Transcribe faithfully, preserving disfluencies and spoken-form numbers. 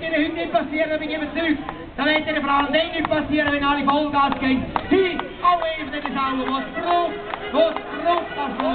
Ihnen heute nicht passieren, bin ich überzeugt. Da wird Ihnen vor allem dann nicht passieren, wenn alle Vollgas gehen. Hier, alle in den Sauer, was braucht, was braucht das